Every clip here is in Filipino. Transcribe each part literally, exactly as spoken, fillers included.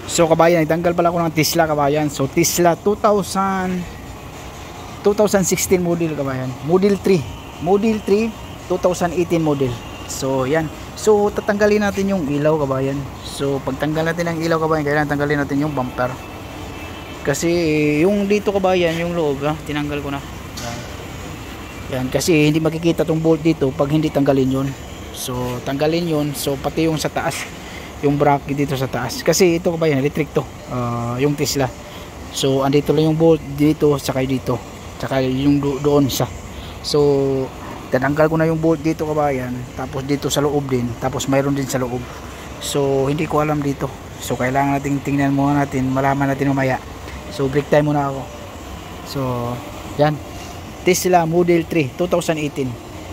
So kabayan, nagtanggal pala ako ng Tesla kabayan. So Tesla two thousand twenty sixteen model kabayan. Model three. Model three twenty eighteen model. So yan. So tatanggalin natin yung ilaw kabayan. So pagtanggal natin ng ilaw kabayan, kailangan tanggalin natin yung bumper. Kasi yung dito kabayan, yung loob, ha, tinanggal ko na. Yan. Yan kasi hindi makikita tong bolt dito pag hindi tanggalin yun. So tanggalin yun. So pati yung sa taas, yung bracket dito sa taas. Kasi ito kabayan, electric to. Uh, yung Tesla. So andito lang yung bolt dito, saka dito. Saka yung do doon isa. So tinanggal ko na yung bolt dito kabayan. Tapos dito sa loob din. Tapos mayroon din sa loob. So hindi ko alam dito. So kailangan natin tingnan muna natin, malaman natin mamaya. So break time muna ako. So yan, Tesla Model three twenty eighteen.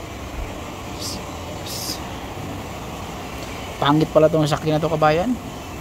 Pangit pala itong sakyan na to kabayan.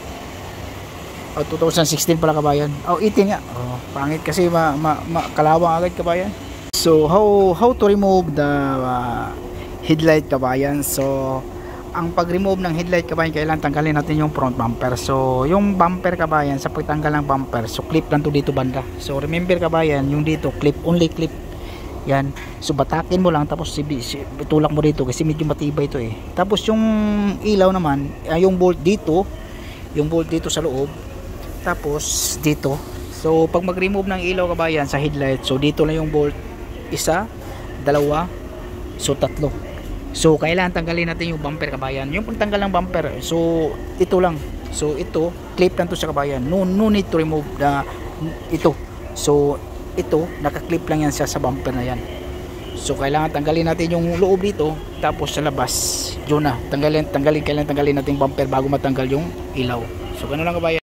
O oh, twenty sixteen pala kabayan. O oh, eighteen nga. Oh, pangit kasi ma, ma, ma, kalawang agad kabayan. So how how to remove the uh, headlight kabayan. So ang pag-remove ng headlight kabayan, kailangan tanggalin natin yung front bumper. So yung bumper kabayan, sa pagtanggal ng bumper, so clip lang to dito banda. So remember kabayan, yung dito clip, only clip. Yan. So batakin mo lang, tapos itulak mo dito kasi medyo matibay ito eh. Tapos yung ilaw naman, ay yung bolt dito, yung bolt dito sa loob. Tapos dito. So pag mag-remove ng ilaw kabayan sa headlight, so dito lang yung bolt. Isa, dalawa, so tatlo. So kailangan tanggalin natin yung bumper kabayan. Yung pagtanggal ng bumper, so ito lang. So ito, clip lang to sa kabayan. No, no need to remove the ito. So ito, naka-clip lang yan siya sa bumper na yan. So kailangan tanggalin natin yung loob dito, tapos sa labas, yun na. Tanggalin, tanggalin, kailangan tanggalin natin yung bumper bago matanggal yung ilaw. So ganoon lang kabayan.